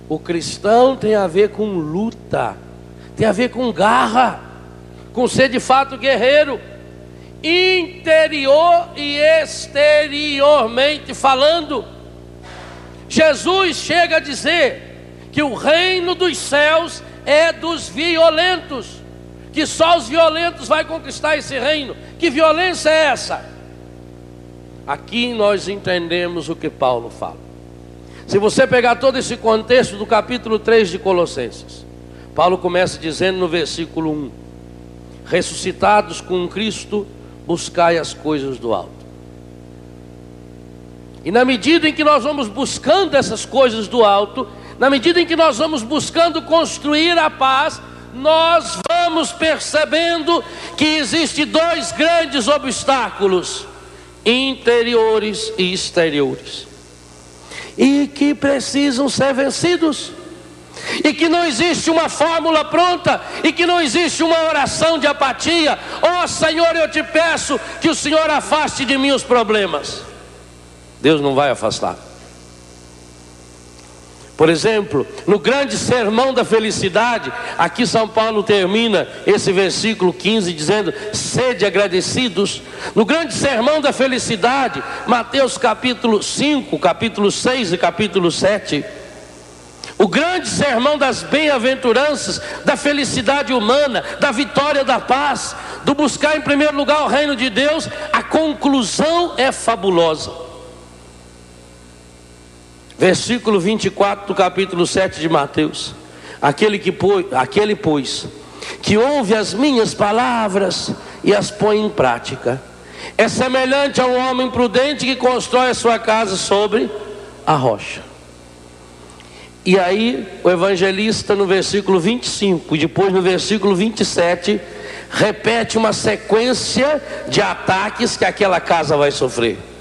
O cristão tem a ver com luta, tem a ver com garra, com ser de fato guerreiro, interior e exteriormente falando. Jesus chega a dizer que o reino dos céus é dos violentos, que só os violentos vão conquistar esse reino. Que violência é essa? Aqui nós entendemos o que Paulo fala. Se você pegar todo esse contexto do capítulo 3 de Colossenses, Paulo começa dizendo no versículo 1: ressuscitados com Cristo, buscai as coisas do alto. E na medida em que nós vamos buscando essas coisas do alto, na medida em que nós vamos buscando construir a paz, nós vamos percebendo que existem dois grandes obstáculos, interiores e exteriores, e que precisam ser vencidos, e que não existe uma fórmula pronta, e que não existe uma oração de apatia: ó Senhor, eu te peço que o Senhor afaste de mim os problemas. Deus não vai afastar. Por exemplo, no grande sermão da felicidade, aqui São Paulo termina esse versículo 15 dizendo: sede agradecidos. No grande sermão da felicidade, Mateus capítulo 5, capítulo 6 e capítulo 7, o grande sermão das bem-aventuranças, da felicidade humana, da vitória da paz, do buscar em primeiro lugar o reino de Deus, a conclusão é fabulosa. Versículo 24 do capítulo 7 de Mateus: aquele, pois, que ouve as minhas palavras e as põe em prática, é semelhante a um homem prudente que constrói a sua casa sobre a rocha. E aí o evangelista no versículo 25 e depois no versículo 27 repete uma sequência de ataques que aquela casa vai sofrer.